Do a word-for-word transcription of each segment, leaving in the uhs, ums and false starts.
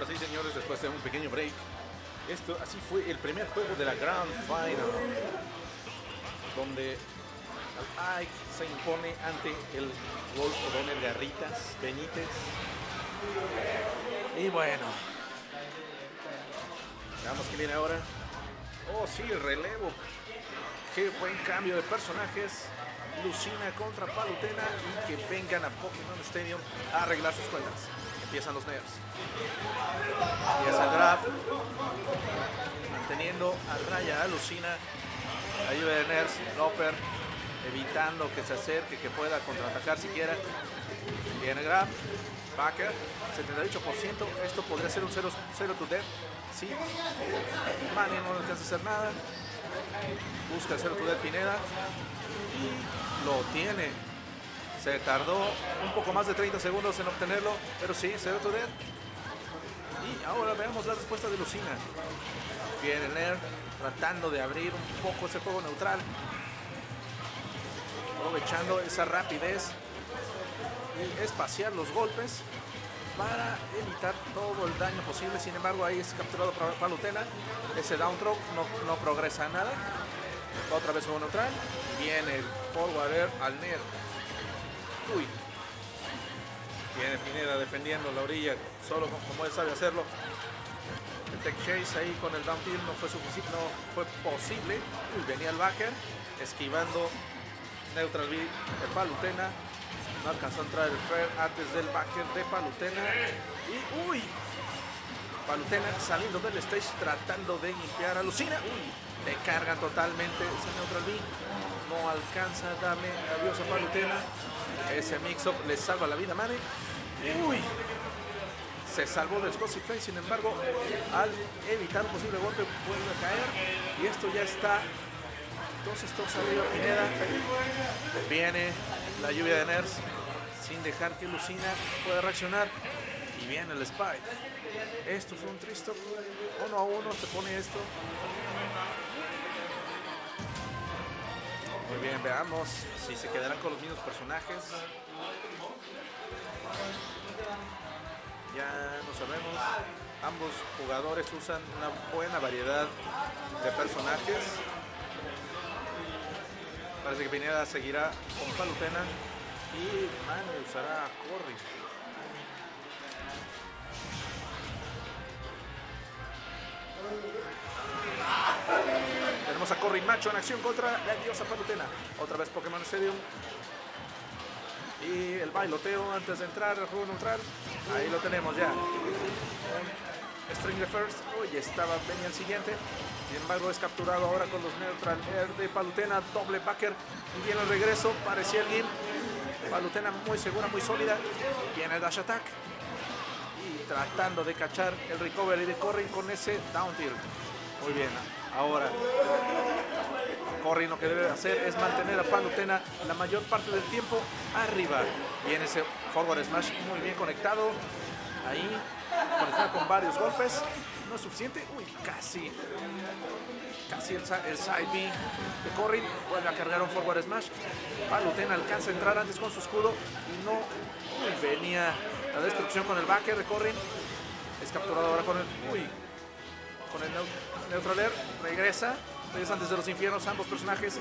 sí, señores, después de un pequeño break. Esto, así fue el primer juego de la Grand Final, donde Ike se impone ante el Wolf O'Donnell Garritas Benítez. Y bueno, veamos qué viene ahora. Oh, sí, el relevo. Qué buen cambio de personajes. Lucina contra Palutena y que vengan a Pokémon Stadium a arreglar sus cuentas. Empiezan los nerfs. Empieza el draft. Manteniendo a raya a Lucina. Ayuda de nerfs. Loper evitando que se acerque, que pueda contraatacar siquiera. Viene grab. Backer. setenta y ocho por ciento. Esto podría ser un cero to death. Sí. Manny no alcanza a hacer nada. Busca el cero to death Pineda. Y lo tiene. Se tardó un poco más de treinta segundos en obtenerlo, pero sí, cero to death. Y ahora veamos la respuesta de Lucina. Viene Nair tratando de abrir un poco ese juego neutral, aprovechando esa rapidez y espaciar los golpes para evitar todo el daño posible. Sin embargo, ahí es capturado por Palutena. Ese down throw no, no progresa a nada. Otra vez juego neutral. Viene el forward air al Nair. Uy. Viene Pineda defendiendo la orilla, solo como él sabe hacerlo. El tech chase ahí con el down tilt no fue suficiente, no fue posible. Uy, venía el backer, esquivando neutral B de Palutena. No alcanzó a entrar el fair antes del backer de Palutena. Y uy, Palutena saliendo del stage tratando de limpiar a Lucina. Uy, le cargan totalmente ese neutral B. No alcanza a darle adiós a Palutena. Ese mix-up le salva la vida a Manny. Uy, se salvó del Explosive Flame. Sin embargo, al evitar un posible golpe, vuelve a caer. Y esto ya está. Entonces, todo salió Pineda. Viene la lluvia de nerfs sin dejar que Lucina pueda reaccionar. Y viene el Spike. Esto fue un triste. Uno a uno se pone esto. Muy bien, veamos si se quedarán con los mismos personajes. Ya no sabemos. Ambos jugadores usan una buena variedad de personajes. Parece que Pineda seguirá con Palutena y Manny usará a Corrin. Tenemos a Corrin Macho en acción contra la diosa Palutena. Otra vez Pokémon Stadium. Y el bailoteo antes de entrar al juego neutral. Ahí lo tenemos ya. String the first. Uy, estaba, venía el siguiente. Sin embargo, es capturado ahora con los neutral air de Palutena. Doble backer. Y viene el regreso. Parecía el game. Palutena muy segura, muy sólida. Viene el dash attack. Y tratando de cachar el recovery de Corrin con ese down tilt. Muy bien. Ahora, Corrin lo que debe hacer es mantener a Palutena la mayor parte del tiempo arriba. Viene ese forward smash muy bien conectado. Ahí, conectado con varios golpes. No es suficiente. Uy, casi. Casi el, el side B de Corrin. Vuelve a cargar un forward smash. Palutena alcanza a entrar antes con su escudo. Y no. Uy, venía la destrucción con el backer de Corrin. Es capturado ahora con el. Uy. Con el neutral air. Regresa. Regresan desde los infiernos ambos personajes.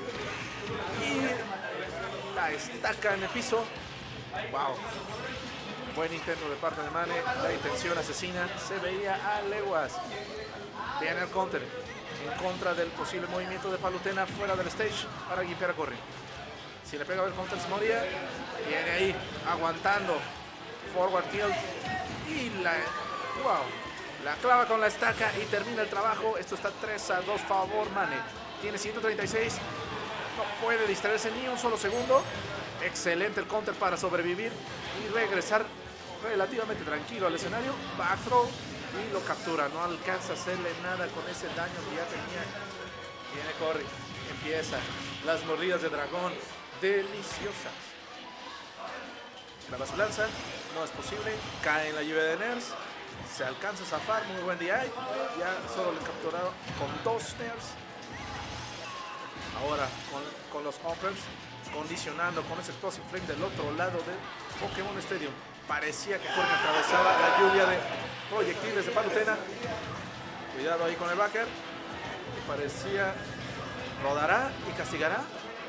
Y la estaca en el piso. Wow. Buen intento de parte de Manny. La intención asesina se veía a leguas. Viene el counter en contra del posible movimiento de Palutena fuera del stage para limpiar a Corrin. Si le pega el counter se moría. Viene ahí aguantando. Forward tilt. Y la. Wow. La clava con la estaca y termina el trabajo. Esto está tres a dos favor Manny. Tiene ciento treinta y seis. No puede distraerse ni un solo segundo. Excelente el counter para sobrevivir y regresar relativamente tranquilo al escenario. Back throw y lo captura. No alcanza a hacerle nada con ese daño que ya tenía. Viene Corrin. Empieza las mordidas de dragón. Deliciosas. Clava su lanza. No es posible. Cae en la lluvia de nerfs. Se alcanza a zafar, muy buen D I. Ya solo le capturaron con dos nerfs. Ahora con, con los uppers, condicionando con ese Explosive Flame del otro lado del Pokémon Stadium. Parecía que Corrin atravesaba la lluvia de proyectiles de Palutena. Cuidado ahí con el backer. Que parecía rodará y castigará.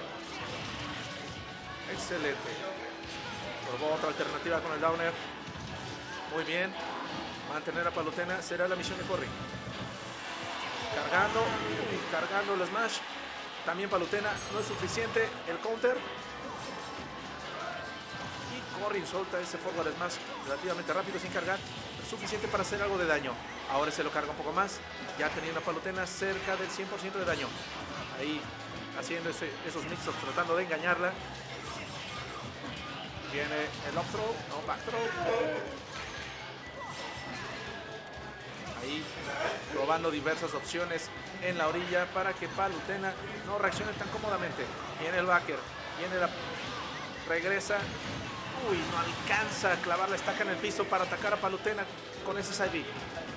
Excelente. Probó otra alternativa con el downer. Muy bien. Mantener a Palutena será la misión de Corrin. Cargando y cargando el smash. También Palutena no es suficiente el counter. Y Corrin solta ese forward smash relativamente rápido sin cargar. Es suficiente para hacer algo de daño. Ahora se lo carga un poco más. Ya teniendo a Palutena cerca del cien por ciento de daño. Ahí haciendo ese, esos mix-ups, tratando de engañarla. Viene el up throw, no back throw. Ahí probando diversas opciones en la orilla para que Palutena no reaccione tan cómodamente. Viene el backer, viene la... regresa. Uy, no alcanza a clavar la estaca en el piso para atacar a Palutena con ese side B.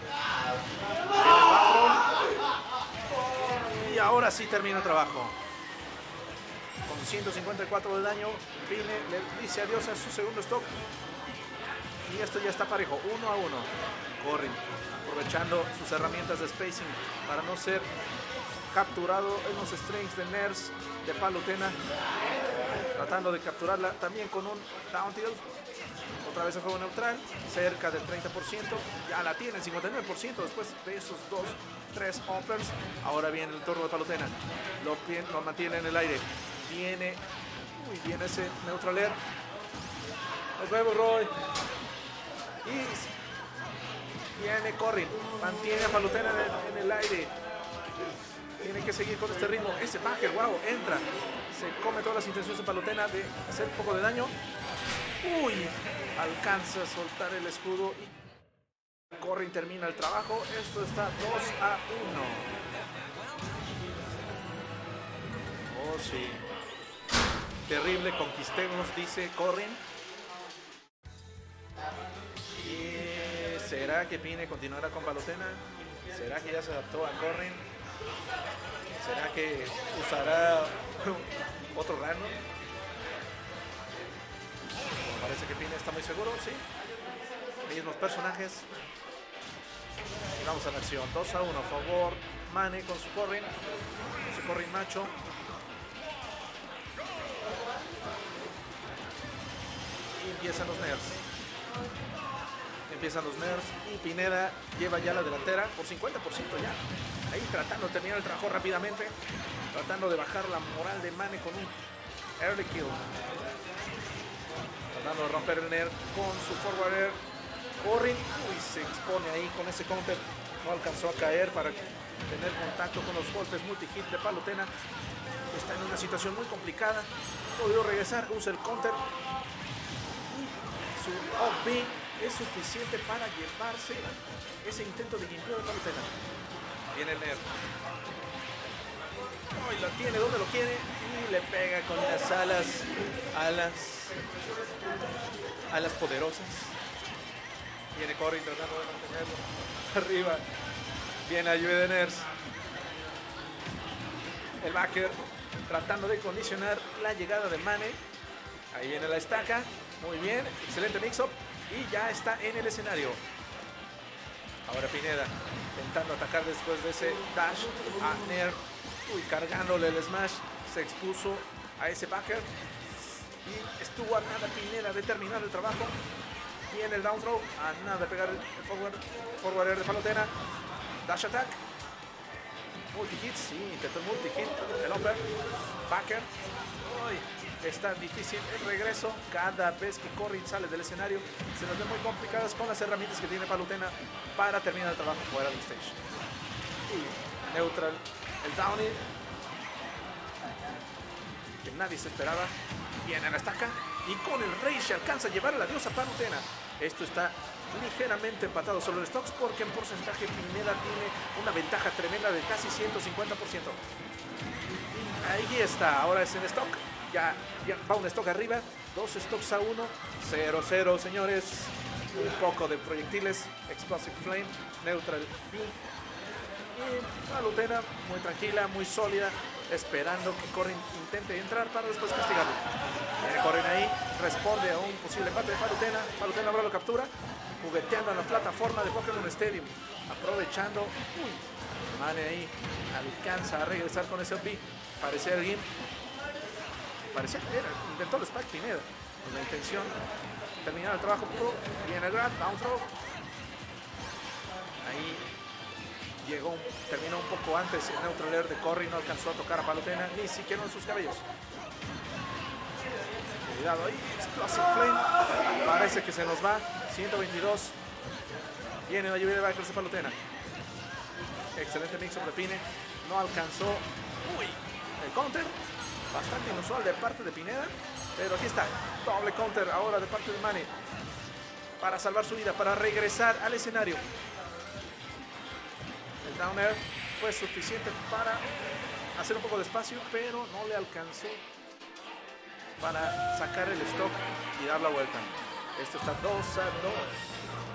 Y ahora sí termina el trabajo. Con ciento cincuenta y cuatro de daño, Pine le dice adiós a su segundo stock. Y esto ya está parejo, uno a uno. Corrin, aprovechando sus herramientas de spacing para no ser capturado en los strings de Ners de Palutena. Tratando de capturarla también con un down tilt. Otra vez el juego neutral, cerca del treinta por ciento. Ya la tiene, el cincuenta y nueve por ciento después de esos dos, tres uppers. Ahora viene el turno de Palutena. Lo, lo mantiene en el aire. Viene, uy, viene ese neutral air. Nos vemos, Roy. Y viene Corrin. Mantiene a Palutena en el, en el aire. Tiene que seguir con este ritmo. Ese backer, wow, entra. Se come todas las intenciones de Palutena de hacer un poco de daño. Uy, alcanza a soltar el escudo y Corrin termina el trabajo. Esto está dos a uno. Oh, sí. Terrible, conquistemos, dice Corrin. ¿Y será que Pine continuará con Palutena? ¿Será que ya se adaptó a Corrin? ¿Será que usará otro random? Parece que Pine está muy seguro, sí. Mismos personajes. Y vamos a la acción. dos a uno. A favor, Mane con su Corrin. Su Corrin macho. Y empiezan los nerfs. Empiezan los nerfs. Y Pineda lleva ya la delantera por cincuenta por ciento ya. Ahí tratando de terminar el trabajo rápidamente. Tratando de bajar la moral de Mane con un early kill. Tratando de romper el nerf con su forward air. Corrin, uy, se expone ahí con ese counter. No alcanzó a caer para tener contacto con los golpes multi-hit de Palutena. Está en una situación muy complicada. Podría regresar, usa el counter. Y su off B es suficiente para llevarse ese intento de gimpeo de Palutena. Viene el nerf. Hoy lo tiene donde lo quiere y le pega con las alas, alas, alas poderosas. Viene Corrin tratando de mantenerlo arriba. Viene ayuda de Ners. El backer tratando de condicionar la llegada de Mane. Ahí viene la estaca. Muy bien, excelente mix-up. Y ya está en el escenario. Ahora Pineda intentando atacar después de ese dash a Nerf. Uy, cargándole el smash. Se expuso a ese backer. Y estuvo a nada Pineda de terminar el trabajo. Viene el down throw. A nada de pegar el forward, forward air de Palutena. Dash attack. Multi-hit. Sí, intentó el multi-hit. El upper. Backer. Uy, está difícil el regreso. Cada vez que Corrin sale del escenario se nos ve muy complicadas con las herramientas que tiene Palutena para terminar el trabajo fuera del stage. Y neutral. El downy. Que nadie se esperaba. Viene a la estaca. Y con el rey se alcanza a llevar la diosa Palutena. Esto está ligeramente empatado sobre el stocks porque en porcentaje Pineda tiene una ventaja tremenda de casi ciento cincuenta por ciento. Ahí está, ahora es en stock. Ya, ya va un stock arriba. Dos stocks a uno. cero cero, señores. Un poco de proyectiles. Explosive Flame. Neutral B. Y Palutena muy tranquila, muy sólida. esperando que Corrin intente entrar para después castigarlo. Viene Corrin ahí, responde a un posible empate de Palutena. Palutena ahora lo captura, jugueteando en la plataforma de Pokémon Stadium, aprovechando. Uy, Mane ahí alcanza a regresar con ese O P. Parecía el Gim. Parecía que era, intentó el Spike Pineda con la intención de terminar el trabajo puro. Viene el grab, down throw. Ahí llegó, terminó un poco antes el neutral air de Corrin, no alcanzó a tocar a Palutena, ni siquiera en sus cabellos. Cuidado ahí, Explosive Flame, parece que se nos va, ciento veintidós. Viene la lluvia de backers de Palutena. Excelente mix-up de Pine, no alcanzó. Uy, el counter, bastante inusual de parte de Pineda, pero aquí está, doble counter ahora de parte de Mane, para salvar su vida, para regresar al escenario. El down air fue suficiente para hacer un poco de espacio, pero no le alcanzó para sacar el stock y dar la vuelta. Esto está dos a dos.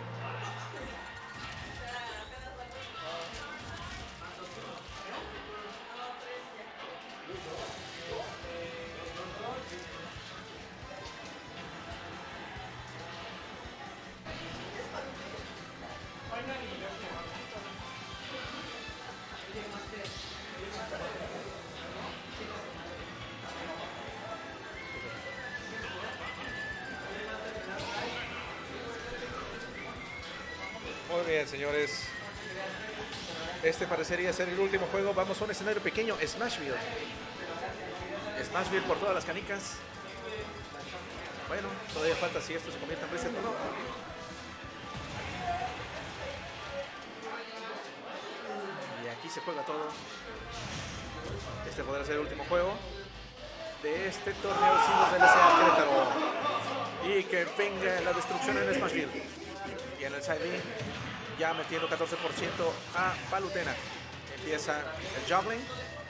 Muy bien, señores. Este parecería ser el último juego. Vamos a un escenario pequeño, Smashville. Smashville por todas las canicas. Bueno, todavía falta si esto se convierte en reset o no. Y aquí se juega todo. Este podrá ser el último juego de este torneo sin los D L C a Querétaro. Y que venga la destrucción en Smashville. Y en el side B, ya metiendo catorce por ciento a Palutena. Empieza el juggling.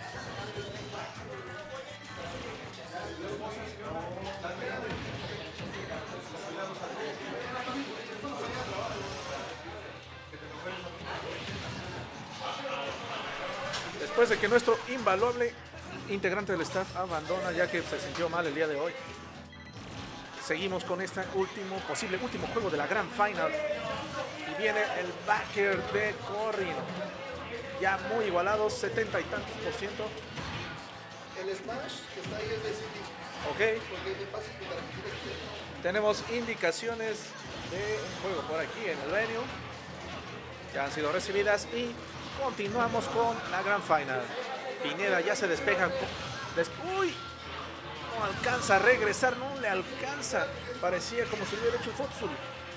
Después de que nuestro invaluable integrante del staff abandona, ya que se sintió mal el día de hoy, seguimos con este último, posible último juego de la Grand Final. Y viene el backer de Corrin. Ya muy igualados, setenta y tantos por ciento. El Smash que está ahí es de City. Ok. Porque es de fácil para que Tenemos indicaciones de un juego por aquí en el venue. Ya han sido recibidas y continuamos con la Grand Final. Pineda ya se despeja. Des Uy, no alcanza a regresar, no le alcanza. Parecía como si hubiera hecho futsal.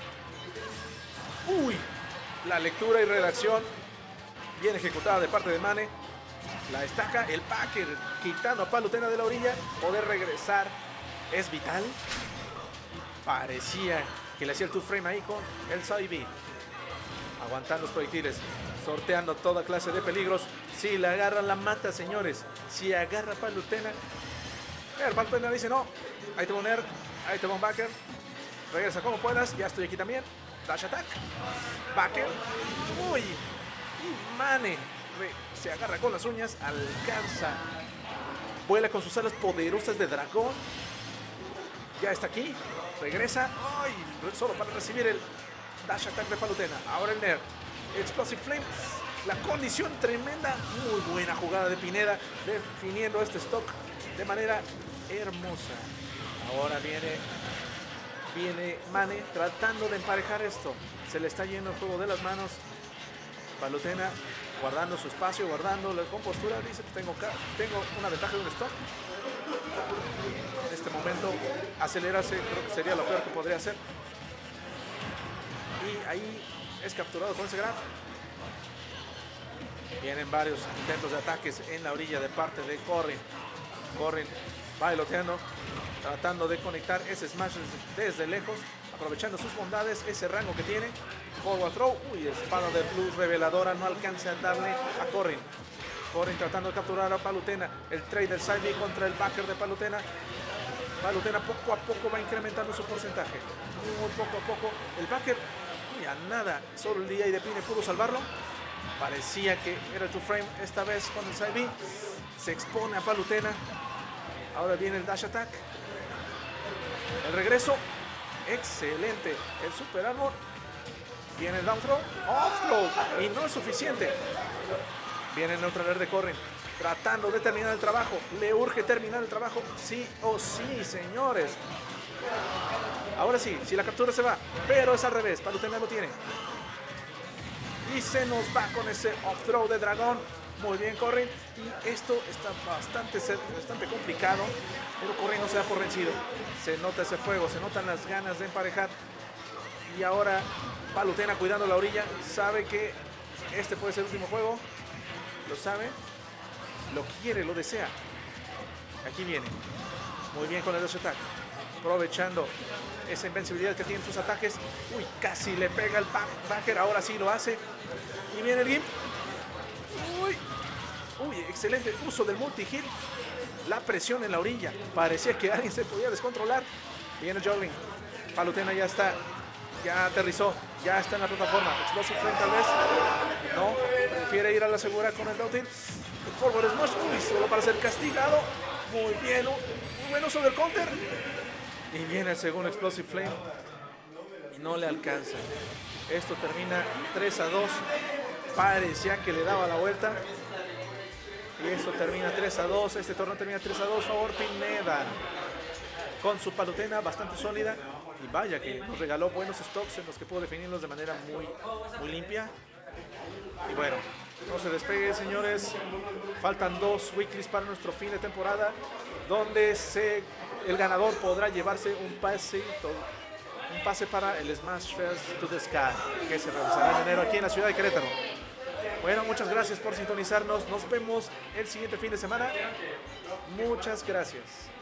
Uy, la lectura y redacción bien ejecutada de parte de Mane. La estaca, el backer quitando a Palutena de la orilla. Poder regresar es vital. Parecía que le hacía el two frame ahí con el side B. Aguantando los proyectiles, sorteando toda clase de peligros. Si le agarran la mata, señores. Si agarra a Palutena, el Palutena dice no, ahí te voy a poner, ahí te voy a un backer. Regresa como puedas, ya estoy aquí también. Dash attack, backer. Uy, y Mane se agarra con las uñas, alcanza, vuela con sus alas poderosas de dragón. Ya está aquí, regresa. Ay, solo para recibir el dash attack de Palutena. Ahora el Nair, Explosive Flame. La condición tremenda, muy buena jugada de Pineda, definiendo este stock de manera hermosa. Ahora viene, viene Mane tratando de emparejar esto. Se le está yendo el juego de las manos. Palutena guardando su espacio, guardando la compostura. Dice que tengo, tengo una ventaja de un stock. En este momento acelerarse creo que sería lo peor que podría hacer. Y ahí es capturado con ese grab. Vienen varios intentos de ataques en la orilla de parte de Corrin. Corrin bailoteando, tratando de conectar ese smash desde, desde lejos, aprovechando sus bondades, ese rango que tiene. Forward throw, uy, espada de luz reveladora, no alcanza a darle a Corrin. Corrin tratando de capturar a Palutena. El trade del side B contra el backer de Palutena. Palutena poco a poco va incrementando su porcentaje. Muy poco a poco. El backer, uy, a nada. Solo el D I de Pine pudo salvarlo. Parecía que era el two frame. Esta vez con el side B. Se expone a Palutena. Ahora viene el dash attack. El regreso. Excelente. El super armor. Viene el down throw. Off throw. Y no es suficiente. Viene el neutral air de Corrin. Tratando de terminar el trabajo. Le urge terminar el trabajo. Sí o sí, señores. Ahora sí, si la captura se va. Pero es al revés. Palutena lo tiene. Y se nos va con ese off throw de dragón. Muy bien, Corrin. Y esto está bastante, bastante complicado. Pero Corrin no se da por vencido. Se nota ese fuego. Se notan las ganas de emparejar. Y ahora Palutena cuidando la orilla. Sabe que este puede ser el último juego. Lo sabe. Lo quiere, lo desea. Aquí viene. Muy bien con el dash attack. Aprovechando esa invencibilidad que tienen sus ataques. Uy, casi le pega el back backer. Ahora sí lo hace. Y viene el Gimp. Uy. Uy, excelente uso del multi-hit. La presión en la orilla. Parecía que alguien se podía descontrolar. Viene el juggling. Palutena ya está. Ya aterrizó. Ya está en la plataforma. Explosive Flame tal vez. No. Prefiere ir a la segura con el down tilt. El forward smash. Uy, solo para ser castigado. Muy bien. Muy buen uso del counter. Y viene el segundo Explosive Flame. Y no le alcanza. Esto termina tres a dos. Parecía que le daba la vuelta. Y esto termina tres a dos. Este torneo termina tres a dos. Favor Pineda. Con su Palutena bastante sólida. Y vaya que nos regaló buenos stocks en los que pudo definirlos de manera muy, muy limpia. Y bueno, no se despegue, señores. Faltan dos weeklies para nuestro fin de temporada, donde se, el ganador podrá llevarse un pase, un pase para el Smash Fest to the Sky, que se realizará en enero aquí en la ciudad de Querétaro. Bueno, muchas gracias por sintonizarnos. Nos vemos el siguiente fin de semana. Muchas gracias.